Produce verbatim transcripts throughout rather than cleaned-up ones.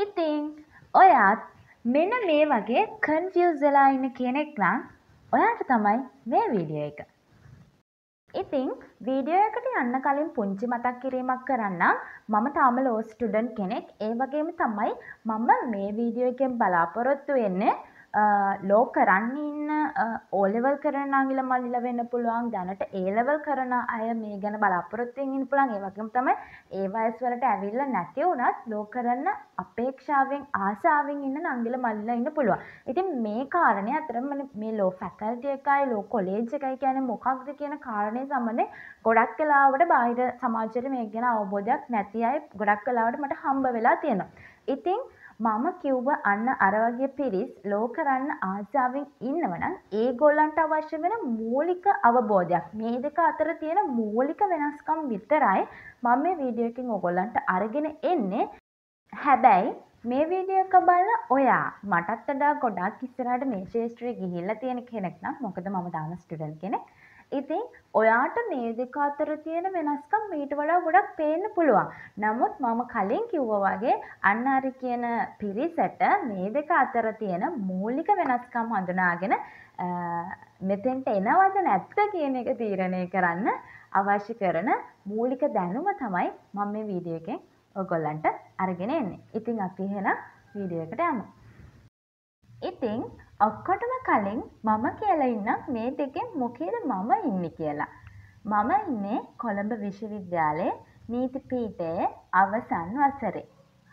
ඉතින් ඔයාත් මෙන්න මේ වගේ කන්ෆියුස් වෙලා ඉන්න කෙනෙක් නම් ඔයාට තමයි මේ වීඩියෝ එක. ඉතින් වීඩියෝ එකට යන්න කලින් පුංචි මතක් කිරීමක් කරන්නම්. මම තාම ලෝ ස්ටුඩන්ට් කෙනෙක්. ඒ වගේම තමයි මම මේ වීඩියෝ එකෙන් බලාපොරොත්තු වෙන්නේ ලෝ කරන්න ඉන්න ඕ ලෙවල් කරන අංගල මල්ලිලා වෙන්න පුළුවන්. දැනට ඒ ලෙවල් කරන අය මේ ගැන බලාපොරොත්තු වෙන්න ඉන්න පුළුවන්. ඒ වගේම තමයි ඒ වයස් වලට ඇවිල්ලා නැති වුණත් ලෝ කරන්න අපේක්ෂාවෙන් ආසාවෙන් ඉන්න නංගිලා මල්ලිලා ඉන්න පුළුවන්. ඉතින් මේ කාරණේ අතරම මේ ලෝ ෆැකල්ටි එකයි ලෝ කොලේජ් එකයි කියන්නේ මොකක්ද කියන කාරණේ සම්බන්ධයෙන් ගොඩක් වෙලාවට බාහිර සමාජයට මේක ගැන අවබෝධයක් නැති අය ගොඩක් වෙලාවට මට හම්බ වෙලා තියෙනවා. ඉතින් මම කිව්ව අන්න අර වගේ පිරිස් ලෝ කරන්න ආසාවෙන් ඉන්නවනම් ඒගොල්ලන්ට අවශ්‍ය වෙන මූලික අවබෝධයක් මේ දෙක අතර තියෙන මූලික වෙනස්කම් විතරයි මම මේ වීඩියෝ එකකින් ඔයගොල්ලන්ට අරගෙන එන්නේ. හැබැයි මේ වීඩියෝ එක බලන ඔයා මටත් වඩා ගොඩක් ඉස්සරහට මේ ශාස්ත්‍රයේ ගිහිල්ලා තියෙන කෙනෙක් නම් මොකද මම තාම ස්ටුඩන්ට් කෙනෙක්. ඉතින් ඔයාට මේ දෙක අතර තියෙන වෙනස්කම් මීට වඩා ගොඩක් පේන්න පුළුවන්. නමුත් මම කලින් කිව්වා වගේ අන්න අර කියන පිරිසට මේ දෙක අතර තියෙන මූලික වෙනස්කම් හඳුනාගෙන මෙතෙන්ට එනවද නැත්ද කියන එක තීරණය කරන්න අවශ්‍ය කරන මූලික දැනුම තමයි මම මේ වීඩියෝ එකෙන් ඔයගොල්ලන්ට අරගෙන එන්නේ. ඉතින් අපි එහෙනම් වීඩියෝ එකට යමු. ඉතින් ඔක්කොටම කලින් මම කියලා ඉන්නම් මේ දෙකෙන් මොකේද මම ඉන්නේ කියලා. මම ඉන්නේ කොළඹ විශ්වවිද්‍යාලයේ නීති පීඨයේ අවසන් වසරේ.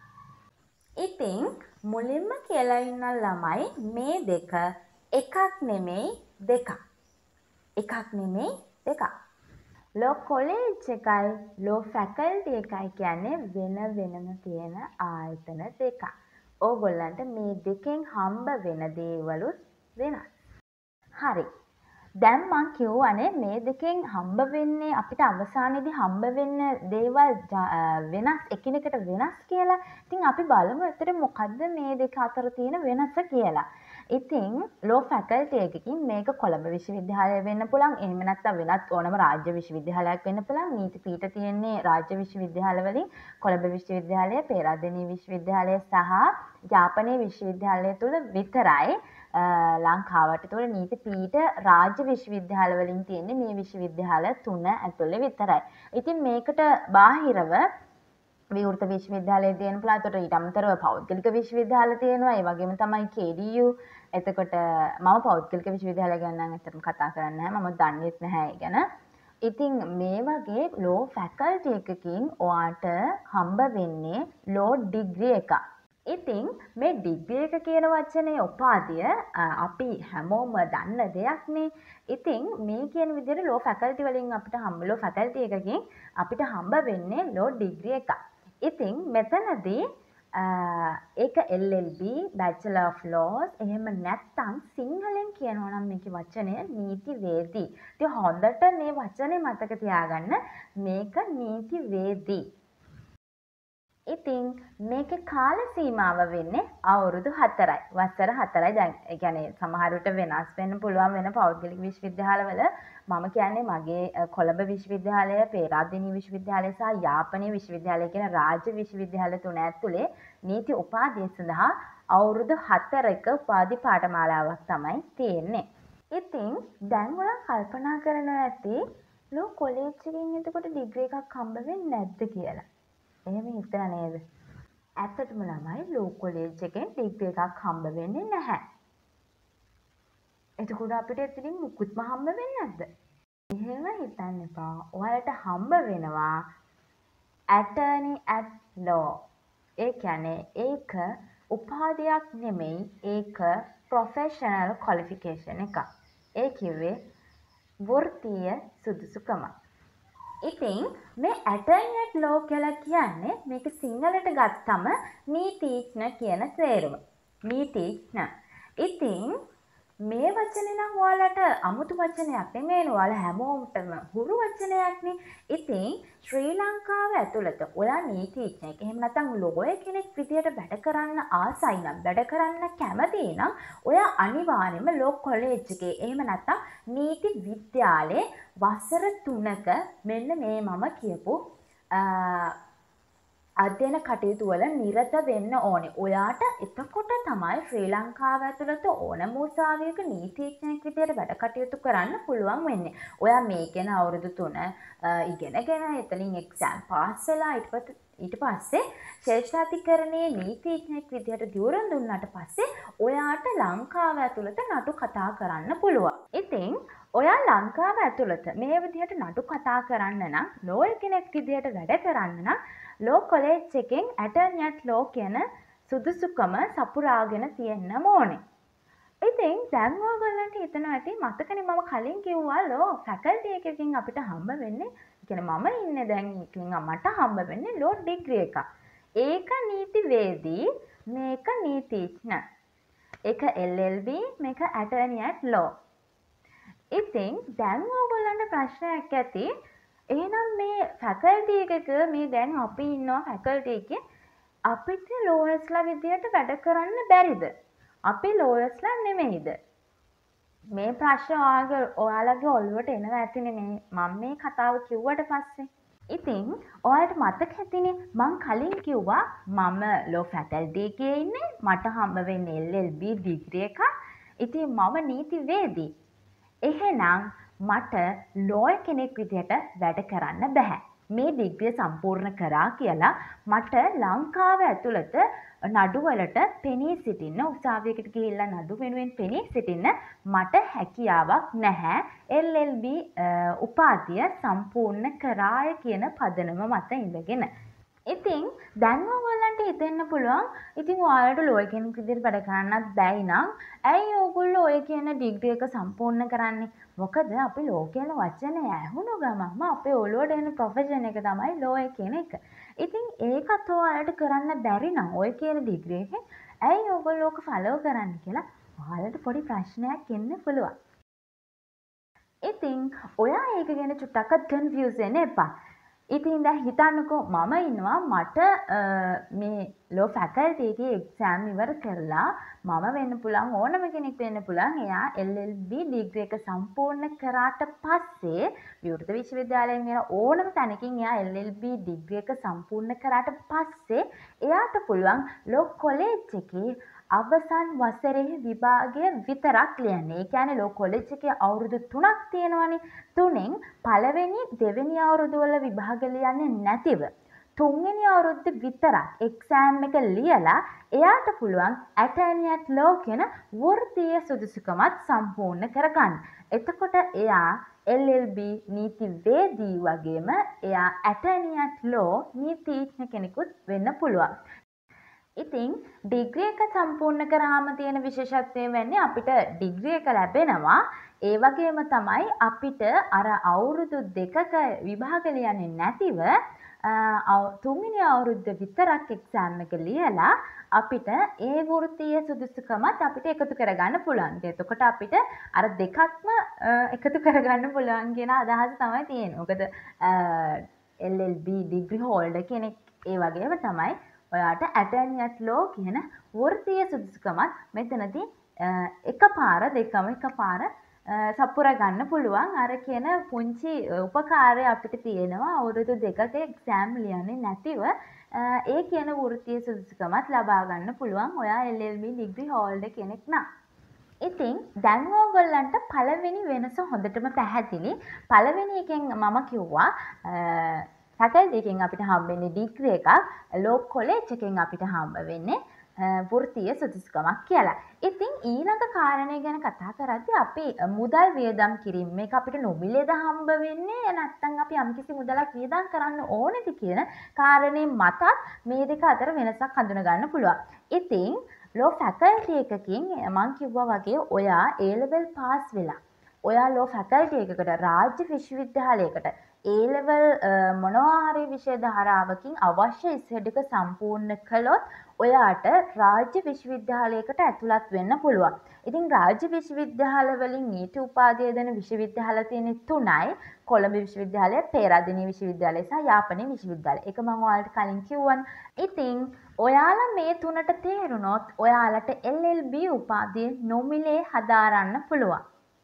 ඉතින් මුලින්ම කියලා ඉන්න ළමයි මේ දෙක එකක් නෙමෙයි දෙකක්. එකක් නෙමෙයි දෙකක්. ලෝ කොලේජ් එකයි ලෝ ෆැකල්ටි එකයි කියන්නේ වෙන වෙනම තියෙන ආයතන දෙකක්. ඕගොල්ලන්ට මේ දෙකෙන් හම්බ වෙන දේවලුත් වෙනස්. හරි. දැන් මං කියවනේ මේ දෙකෙන් හම්බ වෙන්නේ අපිට අවසානයේදී හම්බ වෙන්න දේවල් වෙනස් එකිනෙකට වෙනස් කියලා. ඉතින් අපි බලමු ඇත්තට මොකද්ද මේ දෙක අතර තියෙන වෙනස කියලා. ඉතින් ලෝ ෆැකල්ටි එකකින් මේක කොළඹ විශ්වවිද්‍යාලය වෙන්න පුළුවන්. එහෙම නැත්නම් වෙනත් ඕනම රාජ්‍ය විශ්වවිද්‍යාලයක් වෙන්න පුළුවන්. නීති පීඨ තියෙන්නේ රාජ්‍ය විශ්වවිද්‍යාල වලින් කොළඹ විශ්වවිද්‍යාලය, පේරාදෙණිය විශ්වවිද්‍යාලය සහ යාපනයේ විශ්වවිද්‍යාලය තුල විතරයි ලංකාවට තුල නීති පීඨ රාජ්‍ය විශ්වවිද්‍යාල වලින් තියෙන්නේ මේ විශ්වවිද්‍යාල තුන ඇතුළේ විතරයි. ඉතින් මේකට බාහිරව විවෘත විශ්වවිද්‍යාලය තියෙන ප්ලාතොට ඊට අමතරව පෞද්ගලික විශ්වවිද්‍යාල තියෙනවා. ඒ වගේම තමයි කේ ඩී යූ. එතකොට මම පෞද්ගලික විශ්වවිද්‍යාලය ගැන නම් ඇත්තටම කතා කරන්නේ නැහැ. මම දන්නේත් නැහැ ඒ ගැන. ඉතින් මේ වගේ ලෝ ෆැකල්ටි එකකින් ඔයාට හම්බ වෙන්නේ ලෝ ඩිග්‍රී එකක්. ඉතින් මේ ඩිග්‍රී එක කියන වචනේ උපාධිය අපි හැමෝම දන්න දෙයක්නේ. ඉතින් මේ කියන විදිහට ලෝ ෆැකල්ටි වලින් අපිට හම්බ ලෝ ෆැකල්ටි එකකින් අපිට හම්බ වෙන්නේ ලෝ ඩිග්‍රී එකක්. ඉතින් මෙතනදී ඒක L L B Bachelor of Laws එහෙම නැත්නම් සිංහලෙන් කියනවා නම් මේකේ වචනය නීතිවේදී. ඉතින් හොඳට මේ වචනේ මතක තියාගන්න මේක නීතිවේදී. ඉතින් මේකේ කාල සීමාව වෙන්නේ අවුරුදු හතරයි. වසර හතරයි. දැන් ඒ කියන්නේ සමහර විට වෙනස් වෙන්න පුළුවන් වෙන පෞද්ගලික විශ්වවිද්‍යාලවල මම කියන්නේ මගේ කොළඹ විශ්වවිද්‍යාලය, පේරාදෙණිය විශ්වවිද්‍යාලය සහ යාපනයේ විශ්වවිද්‍යාලය කියන රාජ්‍ය විශ්වවිද්‍යාල තුන ඇතුලේ නීති උපාධිය සඳහා අවුරුදු හතරක උපාධි පාඨමාලාවක් තමයි තියෙන්නේ. ඉතින් දැන් ඔයා කල්පනා කරනවා ඇති ලෝ කොලෙජ් එකකින් එතකොට ඩිග්‍රී එකක් හම්බ වෙන්නේ නැද්ද කියලා. එහෙම හිතලා නේද? ඇත්තටම ළමයි ලෝ කොලෙජ් එකෙන් ඩිග්‍රී එකක් හම්බ වෙන්නේ නැහැ. එතකොට අපිට එතනින් මුකුත්ම හම්බ වෙන්නේ නැද්ද? එහෙම හිතන්න එපා. ඔයාලට හම්බ වෙනවා attorney at law. ඒ කියන්නේ ඒක උපාධියක් නෙමෙයි, ඒක professional qualification එකක්. ඒ කිව්වේ වෘත්තීය සුදුසුකම. ඉතින් මේ attorney at law කියලා කියන්නේ මේක සිංහලට ගත්තම නීතිඥ කියන තේරුම. නීතිඥ. ඉතින් මේ වචනේ නම් ඔයාලට අමුතු වචනයක් නෙමෙයි. ඔයාලා හැමෝටම හුරු වචනයක්නේ. ඉතින් ශ්‍රී ලංකාව ඇතුළත ඔයා නීතිඥයෙක් එහෙම නැත්නම් ලෝය කෙනෙක් විදියට වැඩ කරන්න ආසයි නම් වැඩ කරන්න කැමති නම් ඔයා අනිවාර්යයෙන්ම ලෝ කොලෙජ් එකේ එහෙම නැත්නම් නීති විද්‍යාලයේ වසර තුනක මෙන්න මේ මම කියපු අධ්‍යයන කටයුතු වල නිරත වෙන්න ඕනේ. ඔයාට එතකොට තමයි ශ්‍රී ලංකාව ඇතුළත ඕනම උසාවියක නීතිඥයෙක් විදියට වැඩ කටයුතු කරන්න පුළුවන් වෙන්නේ. ඔයා මේ ගැන අවුරුදු තුන ඉගෙනගෙන එතනින් එක්සෑම් පාස් වෙලා ඊට පස්සේ ඊට පස්සේ ශ්‍රේෂ්ඨාධිකරණයේ නීතිඥයෙක් විදියට දියුරන් දුන්නාට පස්සේ ඔයාට ලංකාව ඇතුළත නඩු කතා කරන්න පුළුවන්. ඉතින් ඔයා ලංකාව ඇතුළත මේ විදිහට නඩු කතා කරන්න නම් ලෝයර් කෙනෙක් විදිහට වැඩ කරන්න නම් ලෝ කොලෙජ් එකෙන් ඇටර්නි ඇට් ලෝ කියන සුදුසුකම සපුරාගෙන තියෙන්න ඕනේ. ඉතින් දැන් ඔයගොල්ලන්ට හිතනවා ඇති මතකනේ මම කලින් කිව්වා ලෝ ෆැකල්ටි එකකින් අපිට හම්බ වෙන්නේ කියන්නේ මම ඉන්නේ දැන් එකකින් මට හම්බ වෙන්නේ ලෝ ඩිග්‍රී එකක්. ඒක නීතිවේදී මේක නීතිඥ. ඒක එල් එල් බී මේක ඇටර්නි ඇට් ලෝ. ඉතින් දැන් ඔයගොල්ලන්ට ප්‍රශ්නයක් ඇති එහෙනම් මේ ෆැකල්ටි එකක මේ දැන් අපි ඉන්නවා ෆැකල්ටි එකේ අපිට ලෝයර්ස්ලා විදියට වැඩ කරන්න බැරිද? අපි ලෝයර්ස්ලා නෙමෙයිද? මේ ප්‍රශ්න ඔයාලගේ ඔයාලගේ ඔළුවට එනවා ඇතිනේ මේ මම මේ කතාව කිව්වට පස්සේ. ඉතින් ඔයාලට මතක ඇතිනේ මං කලින් කිව්වා මම ලෝ ෆැකල්ටි එකේ ඉන්නේ මට හම්බ වෙන්නේ එල් එල් බී ඩිග්‍රී එකක්. ඉතින් මම නීතිවේදී. එහෙනම් මට ලෝයර් කෙනෙක් විදිහට වැඩ කරන්න බෑ. මේ ඩිග්‍රිය සම්පූර්ණ කරා කියලා මට ලංකාව ඇතුළත නඩුවලට පෙනී සිටින්න උසාවියකට ගිහිල්ලා නඩු වෙනුවෙන් පෙනී සිටින්න මට හැකියාවක් නැහැ. එල් එල් බී උපාධිය සම්පූර්ණ කරාය කියන පදනම මත ඉඳගෙන. ඉතින් දැන් ඔයගොල්ලන්ට හිතෙන්න පුළුවන් ඉතින් ඔයාලට ලෝයර් කෙනෙක් විදිහට වැඩ කරන්නත් බැයි නම් ඇයි ඔයගොල්ලෝ ඔය කියන ඩිග්‍රී එක සම්පූර්ණ කරන්නේ? මොකද අපි ලෝ කියන වචනේ ඇහුණු ගමන්ම අපේ ඔළුවට එන ප්‍රොෆෙෂන් එක තමයි ලෝයර් කියන එක. ඉතින් ඒකත් ඔයාලට කරන්න බැරි නම් ඔය කියන ඩිග්‍රී එකෙන් ඇයි ඔයගොල්ලෝ ඔක ෆලෝ කරන්නේ කියලා ඔයාලට පොඩි ප්‍රශ්නයක් එන්න පුළුවන්. ඉතින් ඔයා ඒක ගැන චුට්ටක්වත් කන්ෆියුස් වෙන්න එපා. ඉතින් දැන් හිතන්නකෝ මම ඉන්නවා මට මේ ලෝ ෆැකල්ටි එකේ එක්සෑම් ඉවර කරලා මම වෙන්න පුළුවන් ඕනම කෙනෙක් වෙන්න පුළුවන් එයා එල් එල් බී ඩිග්‍රී එක සම්පූර්ණ කරාට පස්සේ විවෘත විශ්වවිද්‍යාලයෙන් එන ඕනම තැනකින් එයා එල් එල් බී ඩිග්‍රී එක සම්පූර්ණ කරාට පස්සේ එයාට පුළුවන් ලෝ කොලෙජ් එකේ අවසන් වසරේ විභාගය විතරක් ලියන්න. ඒ කියන්නේ ලෝ කොලෙජ් එකේ අවුරුදු තුනක් තියෙනවනේ. තුනෙන් පළවෙනි දෙවෙනි අවුරුදු වල විභාග ලියන්නේ නැතිව තුන්වෙනි අවුරුද්ද විතරක් එක්සෑම් එක ලියලා එයාට පුළුවන් ඇටර්නි ඇට් ලෝ කියන වෘත්තීය සුදුසුකමත් සම්පූර්ණ කරගන්න. එතකොට එයා එල් එල් බී නීතිවේදී වගේම එයා ඇටර්නි ඇට් ලෝ නීතිඥ කෙනෙකුත් වෙන්න පුළුවන්. ඉතින් ඩිග්‍රී එක සම්පූර්ණ කරාම තියෙන විශේෂත්වය වෙන්නේ අපිට ඩිග්‍රී එක ලැබෙනවා. ඒ වගේම තමයි අපිට අර අවුරුදු දෙකක විභාග ලියන්නේ නැතිව තුන්වෙනි අවුරුද්ද විතරක් එක්සෑම් එක ලියලා අපිට ඒ වෘත්තීය සුදුසුකමත් අපිට එකතු කරගන්න පුළුවන්. එතකොට අපිට අර දෙකක්ම එකතු කරගන්න පුළුවන් කියන අදහස තමයි තියෙන්නේ. මොකද L L B degree holder කෙනෙක් ඒ වගේම තමයි ඔයාට ඇටර්නි ඇට් ලෝ කියන වෘත්තීය සුදුසුකමත් මෙතනදී එකපාර දෙකම එකපාර සපුරා ගන්න පුළුවන්. අර කියන පුංචි උපකාරය අපිට තියෙනවා අවුරුදු දෙකක එක්සෑම් ලියන්නේ නැතිව ඒ කියන වෘත්තීය සුදුසුකමත් ලබා ගන්න පුළුවන් ඔයා L L B degree holder කෙනෙක් නම්. ඉතින් දැන් ඕගොල්ලන්ට පළවෙනි වෙනස හොඳටම පැහැදිලි. පළවෙනි එකෙන් මම කිව්වා ෆැකල්ටි එකෙන් අපිට හම්බ වෙන්නේ ඩිග්‍රී එකක්, ලෝ කොලෙජ් එකෙන් අපිට හම්බ වෙන්නේ වෘත්තීය සුදුසුකමක් කියලා. ඉතින් ඊළඟ කාරණේ ගැන කතා කරද්දී අපි මුදල් වියදම් කිරීම මේක අපිට නොමිලේද හම්බ වෙන්නේ නැත්නම් අපි යම්කිසි මුදලක් වියදම් කරන්න ඕනේද කියන කාරණේ මතත් මේ දෙක අතර වෙනසක් හඳුනා ගන්න පුළුවන්. ඉතින් ලෝ ෆැකල්ටි එකකින් මම කිව්වා වගේ ඔයා ඒ ලෙවල් පාස් වෙලා ඔයා ලෝ ෆැකල්ටි එකකට රාජ්‍ය විශ්වවිද්‍යාලයකට ඒ ලෙවල් මොනවා හරි විෂය ධාරාවකින් අවශ්‍ය ඉස්සෙඩ් එක සම්පූර්ණ කළොත් ඔයාට රාජ්‍ය විශ්වවිද්‍යාලයකට ඇතුළත් වෙන්න පුළුවන්. ඉතින් රාජ්‍ය විශ්වවිද්‍යාල වලින් නීති උපාධිය දෙන විශ්වවිද්‍යාල තියෙන තුනයි කොළඹ විශ්වවිද්‍යාලය, පේරාදෙණිය විශ්වවිද්‍යාලය සහ යාපනයේ විශ්වවිද්‍යාලය. ඒක මම ඔයාලට කලින් කිව්වනේ. ඉතින් ඔයාලා මේ තුනට තේරුණොත් ඔයාලට එල් එල් බී උපාධිය නොමිලේ හදාරන්න පුළුවන්.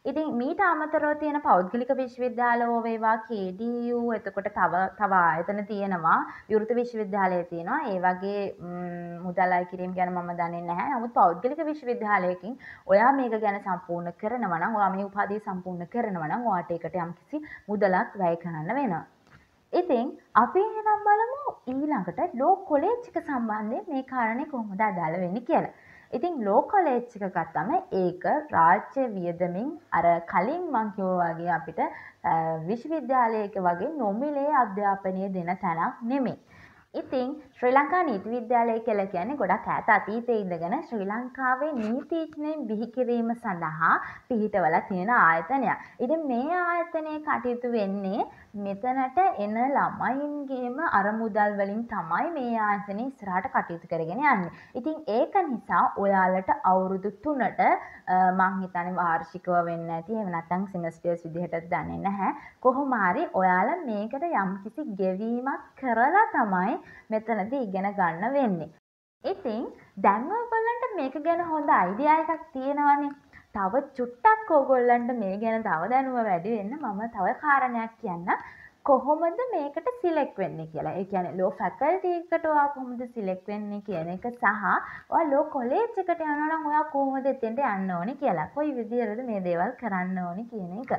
ඉතින් මීට අමතරව තියෙන පෞද්ගලික විශ්වවිද්‍යාල හෝ වේවා කේ ඩී යූ එතකොට තව තව ආයතන තියෙනවා විවෘත විශ්වවිද්‍යාලය තියෙනවා ඒ වගේ මුදල් අය කිරීම ගැන මම දන්නේ නැහැ. නමුත් පෞද්ගලික විශ්වවිද්‍යාලයකින් ඔයා මේක ගැන සම්පූර්ණ කරනවා නම් ඔයා මේ උපාධිය සම්පූර්ණ කරනවා නම් ඔයාට ඒකට යම්කිසි මුදලක් වැය කරන්න වෙනවා. ඉතින් අපි එහෙනම් බලමු ඊළඟට ලෝ කොලෙජ් එක සම්බන්ධයෙන් මේ කාරණේ කොහොමද අදාළ වෙන්නේ කියලා. ඉතින් ලෝ කොලෙජ් එක ගත්තම ඒක රාජ්‍ය වියදමින් අර කලින් මං කිව්වා වගේ අපිට විශ්වවිද්‍යාලයක වගේ නොමිලේ අධ්‍යාපනය දෙන තැනක් නෙමෙයි. ඉතින් ශ්‍රී ලංකා නීති විද්‍යාලය කියලා කියන්නේ ගොඩක් ඈත අතීතයේ ඉඳගෙන ශ්‍රී ලංකාවේ නීතිඥයින් බිහි කිරීම සඳහා පිහිටවලා තියෙන ආයතනයක්. ඉතින් මේ ආයතනයේ කටයුතු වෙන්නේ මෙතනට එන ළමයින්ගේම අරමුදල් වලින් තමයි මේ ආයතනයේ ඉස්සරහට කටයුතු කරගෙන යන්නේ. ඉතින් ඒක නිසා ඔයාලට අවුරුදු තුනට මං හිතන්නේ වාර්ෂිකව වෙන්න ඇති. එහෙම නැත්නම් සෙමස්ටර්ස් විදිහටත් දන්නේ නැහැ. කොහොම හරි ඔයාලා මේකට යම්කිසි ගෙවීමක් කරලා තමයි මෙතනදී ඉගෙන ගන්න වෙන්නේ. ඉතින් දැන් ඔයගොල්ලන්ට මේක ගැන හොඳ අයිඩියා එකක් තියෙනවනේ. තව චුට්ටක් ඔයගොල්ලන්ට මේ ගැන තව දැනුම වැඩි වෙන්න මම තව කාරණයක් කියන්න. කොහොමද මේකට සිලෙක්ට් වෙන්නේ කියලා. ඒ කියන්නේ ලෝ ෆැකල්ටි එකට ඔයා කොහොමද සිලෙක්ට් වෙන්නේ කියන එක සහ ඔයා ලෝ කොලෙජ් එකට යනවා නම් ඔයා කොහොමද එතෙන්ට යන්න ඕනේ කියලා. කොයි විදිහටද මේ දේවල් කරන්න ඕනේ කියන එක.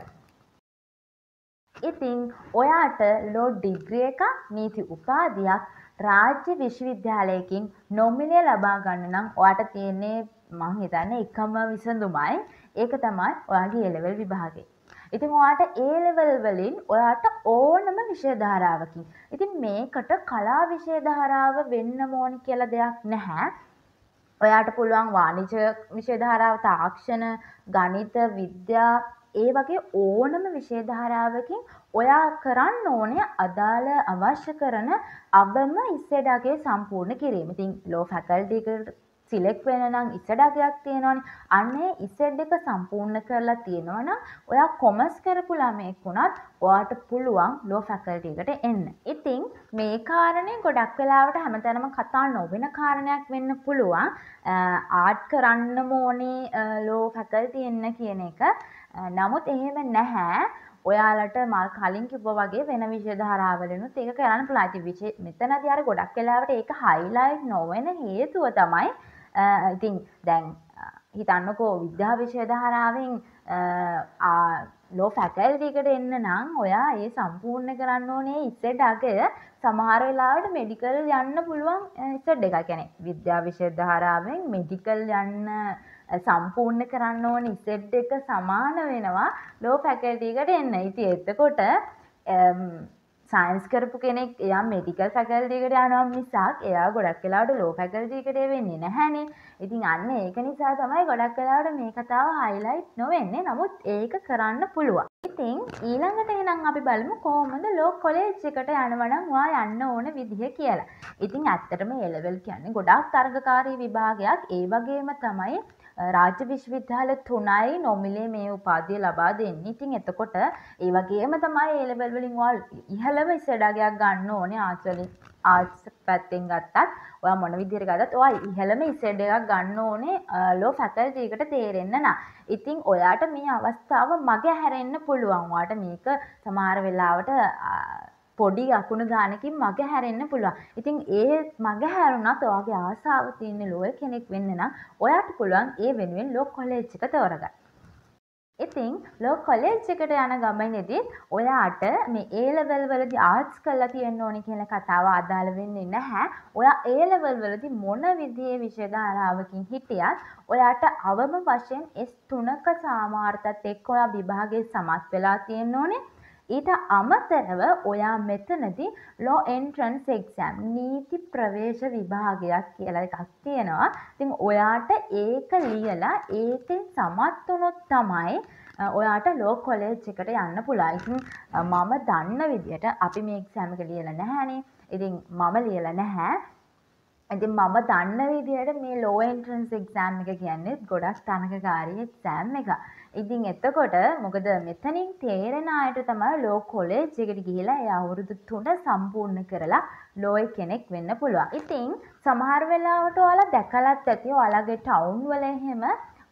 ඉතින් ඔයාට ලෝ ඩිග්‍රී එකක් නීති උපාධියක් රාජ්‍ය විශ්වවිද්‍යාලයකින් නොමිලේ ලබා ගන්න නම් ඔයාට තියෙන්නේ මං හිතන්නේ එකම විසඳුමයි. ඒක තමයි ඔයාගේ A level විභාගය. ඉතින් ඔයාට A level වලින් ඔයාට ඕනම විෂය ධාරාවකින්. ඉතින් මේකට කලා විෂය ධාරාව වෙන්න ඕනි කියලා දෙයක් නැහැ. ඔයාට පුළුවන් වාණිජ්‍ය විෂය ධාරාව, තාක්ෂණ, ගණිත, විද්‍යා ඒ වගේ ඕනම විෂය ධාරාවකින් ඔයා කරන්න ඕනේ අදාළ අවශ්‍ය කරන අවම ඉස්සෙඩාගේ සම්පූර්ණ කිරීම. ඉතින් ලෝ ෆැකල්ටි එකට සිලෙක්ට් වෙන නම් ඉස්සෙඩාගයක් තියෙනවනේ. අන්නේ ඉස්සෙඩ් එක සම්පූර්ණ කරලා තියෙනවා නම් ඔයා කොමර්ස් කරපු ළමයෙක් වුණත් ඔයාට පුළුවන් ලෝ ෆැකල්ටි එකට එන්න. ඉතින් මේ කාරණේ ගොඩක් වෙලාවට හැමතැනම කතා නොවෙන කාරණයක් වෙන්න පුළුවන්. ආර්ට් කරන්නම ඕනේ ලෝ ෆැකල්ටි එන්න කියන එක. නමුත් එහෙම නැහැ. ඔයාලට මල් කලින් කිව්වා වගේ වෙන විෂය ධාරාවලිනුත් ඒක කරන්න පුළුවන්. ඉතින් විෂය මෙතනදී අර ගොඩක් වෙලාවට ඒක හයිලයිට් නොවන හේතුව තමයි ඉතින් දැන් හිතන්නකෝ විද්‍යා විෂය ධාරාවෙන් ලෝ ෆැකල්ටි එකට එන්න නම් ඔයා ඒ සම්පූර්ණ කරන්න ඕනේ ඉස්සෙඩ් අගය. සමහර වෙලාවට මෙඩිකල් යන්න පුළුවන් ඉස්සෙඩ් එක. කියන්නේ විද්‍යා විෂය ධාරාවෙන් මෙඩිකල් යන්න සම්පූර්ණ කරන්න ඕනේ ඉස්සෙඩ් එක සමාන වෙනවා ලෝ ෆැකල්ටි එකට එන්න. ඉතින් එතකොට සයන්ස් කරපු කෙනෙක් එයා මෙඩිකල් ෆැකල්ටි එකට යනවා මිසක් එයා ගොඩක් වෙලාවට ලෝ ෆැකල්ටි එකට වෙන්නේ නැහැනේ. ඉතින් අන්න ඒක නිසා තමයි ගොඩක් වෙලාවට මේ කතාව හයිලයිට් නොවෙන්නේ. නමුත් ඒක කරන්න පුළුවන්. ඉතින් ඊළඟට එහෙනම් අපි බලමු කොහොමද ලෝ කොලෙජ් එකට යනවා නම් ඔයා යන්න ඕන විදිහ කියලා. ඉතින් ඇත්තටම A level කියන්නේ ගොඩාක් තරගකාරී විභාගයක්. ඒ වගේම තමයි රාජ්‍ය විශ්වවිද්‍යාල තුනයි නොමිලේ මේ උපාධිය ලබා දෙන්නේ. ඉතින් එතකොට ඒ වගේම තමයි A level වලින් ඔයා ඉහළම ඉස්සෙඩාගයක් ගන්න ඕනේ ආර්ට්ස් වලින්. ආර්ට්ස් පැත්තෙන් ගත්තත් ඔයා මොන විදිහට ගත්තත් ඔයා ඉහළම ඉස්සෙඩ් එකක් ගන්න ඕනේ ලෝ ෆැකල්ටි එකට තේරෙන්න නම්. ඉතින් ඔයාට මේ අවස්ථාව මග හැරෙන්න පුළුවන්. ඔයාට මේක සමහර වෙලාවට පොඩි අකුණු ගානකින් මග හැරෙන්න පුළුවන්. ඉතින් ඒ මග හැරුණත් ඔයාගේ ආසාව තියෙන ලෝය කෙනෙක් වෙන්න නම් ඔයාට පුළුවන් ඒ වෙනුවෙන් ලෝ කොලෙජ් එක තෝරගන්න. ඉතින් ලෝ කොලෙජ් එකට යන ගමනේදී ඔයාට මේ A level වලදී ආර්ට්ස් කරලා තියෙන්න ඕනේ කියන කතාව අදාළ වෙන්නේ නැහැ. ඔයා A level වලදී මොන විදිහේ විෂය ධාරාවකින් හිටියත් ඔයාට අවම වශයෙන් S තුනක සාමාර්ථයත් එක්ක ඔයා විභාගයේ සමත් වෙලා තියෙන්න ඕනේ. ඊට අමතරව ඔයා මෙතනදී law entrance exam නීති ප්‍රවේශ විභාගයක් කියලා එකක් තියෙනවා. ඉතින් ඔයාට ඒක ලියලා ඒකෙන් සමත් වුණොත් තමයි ඔයාට law college එකට යන්න පුළුවන්. ඉතින් මම දන්න විදිහට අපි මේ exam එක ලියලා නැහැනේ. ඉතින් මම ලියලා නැහැ. ඉතින් මම දන්න විදිහට මේ law entrance exam එක කියන්නේ ගොඩක් තරඟකාරී exam එකක්. ඉතින් එතකොට මොකද මෙතනින් තේරෙන අයට තමයි law college එකට ගිහිලා ඒ අවුරුදු තුන සම්පූර්ණ කරලා law කෙනෙක් වෙන්න පුළුවන්. ඉතින් සමහර වෙලාවට ඔයාලා දැකලත් ඇති ඔයාලගේ ටවුන් වල එහෙම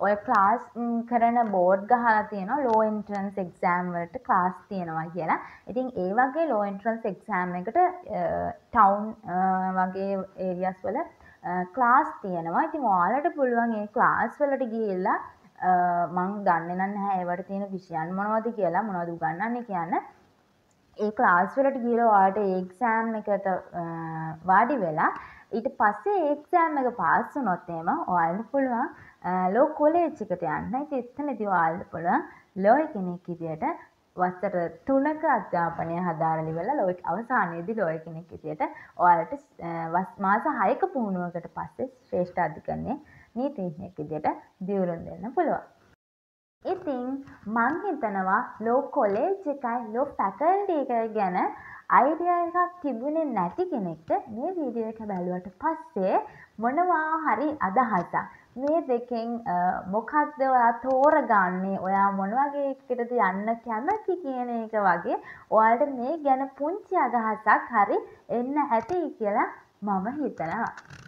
ඔය ක්ලාස් කරන බෝඩ් ගහලා තියෙනවා low entrance exam වලට ක්ලාස් තියෙනවා කියලා. ඉතින් ඒ වගේ low entrance exam එකට town වගේ areas වල ක්ලාස් තියෙනවා. ඉතින් ඔයාලට පුළුවන් ඒ ක්ලාස් වලට ගිහිල්ලා මං දන්නේ නැහැ ඒවට තියෙන විෂයන් මොනවද කියලා මොනවද උගන්වන්නේ කියන්න. ඒ ක්ලාස් වලට ගිහලා ඔයාලට ඒ එක්සෑම් එකට වාඩි වෙලා ඊට පස්සේ ඒ එක්සෑම් එක පාස් වුණොත් එහෙම ඔයාලට පුළුවන් ලෝ කොලෙජ් එකට යන්න. ඉතින් එතනදී ඔයාලට පුළුවන් ලෝය කෙනෙක් විදියට වසර තුනක අධ්‍යාපනය හදාරලා ඉවරලා ලෝය අවසානයේදී ලෝය කෙනෙක් විදියට ඔයාලට මාස හයක පුහුණුවකට පස්සේ ශ්‍රේෂ්ඨ අධිකරණයේ නීතිඥයෙක් විදියට දියුණු වෙන්න පුළුවන්. ඉතින් මං හිතනවා ලෝ කොලෙජ් එකයි ලෝ ෆැකල්ටි එකයි ගැන අයිඩියා එකක් තිබුණේ නැති කෙනෙක්ට මේ වීඩියෝ එක බැලුවට පස්සේ මොනවා හරි අදහසක් මේ දෙකෙන් මොකක්ද ඔයා තෝරගන්නේ ඔයා මොන වගේ එකකටද යන්න කැමති කියන එක වගේ ඔයාලට මේ ගැන පුංචි අදහසක් හරි එන්න ඇති කියලා මම හිතනවා.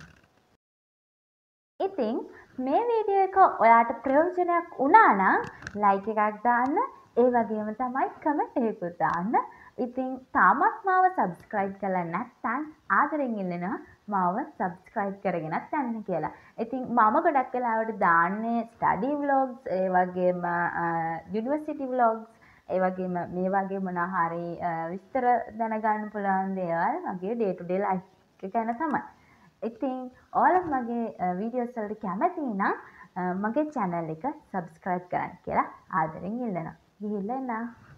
ඉතින් මේ වීඩියෝ එක ඔයාට ප්‍රයෝජනයක් වුණා නම් ලයික් එකක් දාන්න, ඒ වගේම තමයි කමෙන්ට් එකකුත් දාන්න. ඉතින් තාමත් මාව සබ්ස්ක්‍රයිබ් කරලා නැත්නම් ආදරෙන් ඉල්ලනවා මාව සබ්ස්ක්‍රයිබ් කරගෙනත් යන්න කියලා. ඉතින් මම ගොඩක් වෙලාවට දාන්නේ ස්ටඩි ව්ලොග්ස්, ඒ වගේම යුනිවර්සිටි ව්ලොග්ස්, ඒ වගේම මේ වගේ මොනවා හරි විස්තර දැනගන්න පුළුවන් දේවල් මගේ ඩේ ටු ඩේ ලයිෆ් එක ගැන තමයි. ඉතින් ඔයාලත් මගේ වීඩියෝස් වලට කැමති නම් මගේ channel එක subscribe කරන්න කියලා ආදරෙන් ඉල්ලනවා. ගිහිල්ලා එන්න.